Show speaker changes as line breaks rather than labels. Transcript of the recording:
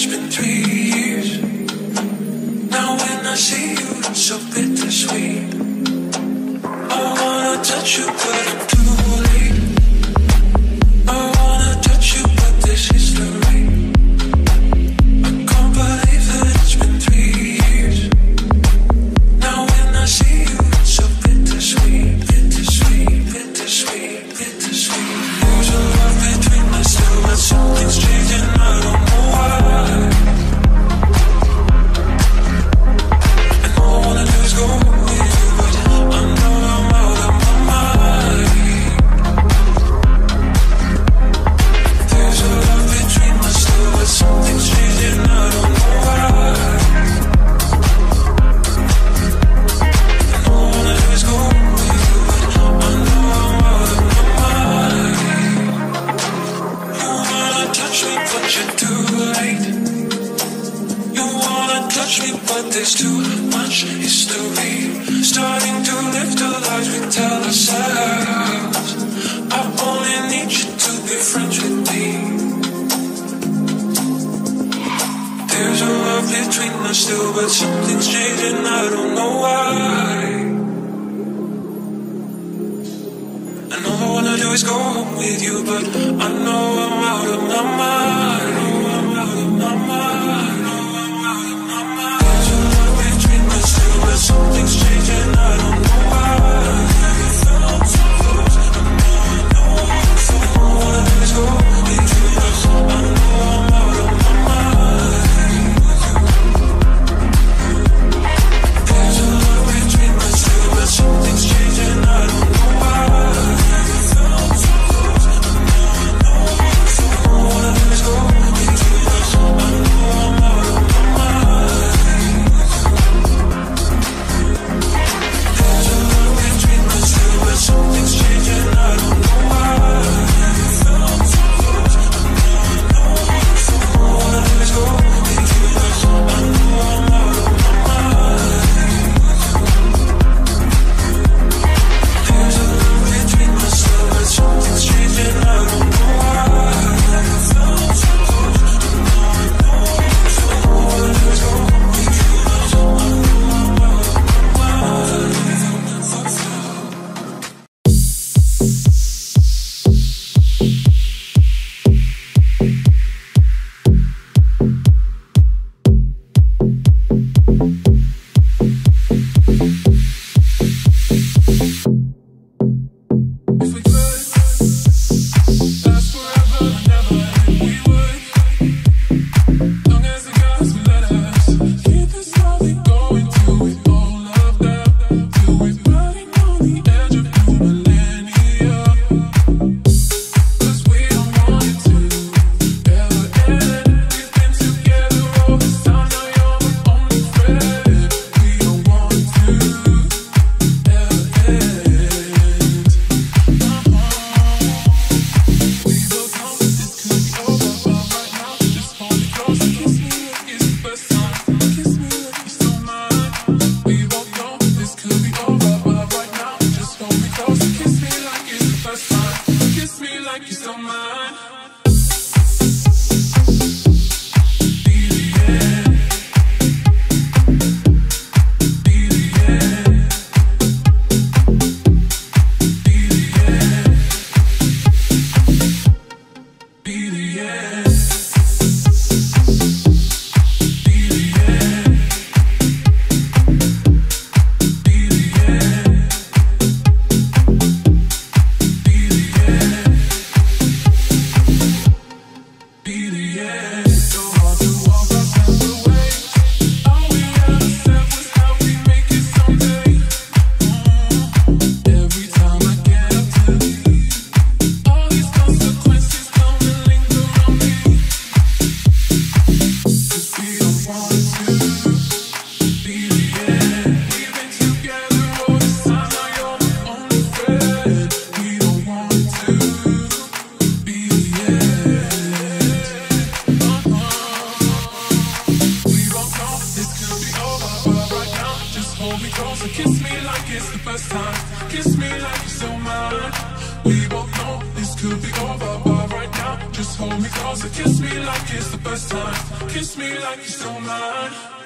been 3 years. Now when I see you, it's so bittersweet. I wanna touch you, but I'm too late. I wanna touch you, but this history. I can't believe that it's been 3 years. Now when I see you, it's so bittersweet, bittersweet, bittersweet, bittersweet. There's a love between us still, but something's changing, I don't know why. And all I wanna do is go with you, but I know I'm out of my mind. There's a love between us still, but something's changing, I don't know why. And all I wanna do is go with you, but I know I'm out of my mind. You wanna touch me, but you're too late. You wanna touch me, but there's too much history. Starting to live the lies we tell ourselves. I only need you to be friends with me. There's a love between us still, but something's changing, I don't know why. And all I wanna do is go home with you, but I know I'm out of my mind. I'm out of my mind. There's a love between us still, but something's changing, I don't know why. All I wanna do is go with you, but I know I'm out of my mind. There's a love between us still, but something's changing, I don't know why. All I wanna do is go with you, but I know I'm out of my mind. There's a love between us still, but something's changing, I don't know why. All I wanna do is go with you, but I know I'm out of my mind. There's a love between us still, but something's changing, I don't know why. All I wanna do is go with you, but I know I'm out of my mind. If we could last forever and never, then we would. Long as the gods would let us keep this slowly going till we're all loved up, till we're riding on the edge of new millennia. 'Cause we don't want it to ever end. We've been together all this time, now you're my only friend. We don't want it to ever end. We both know that this could be over, but right now, just hold me close and kiss me like it's the first time. Kiss me like you're still mine. We both know this could be over, but right now, just hold me close and kiss me like it's the first time. Kiss me like you're still mine. Be the end. Be the end. Be the end. Be the end. Be the end. Be the end. Be the end. Be the end. It's so hard to walk our separate ways. All we ever said was how we make it someday. Every time I get up to leave, all these consequences come and linger on me. 'Cause we don't want it to be the end. We've been together all this time, now you're my only friend. We don't want it to be the end. We both know this could be over, but right now, just hold me close and kiss me like it's the first time. Kiss me like you're still mine. We both know this could be over, but right now, just Just hold me closer, kiss me like it's the first time. Kiss me like you're still mine.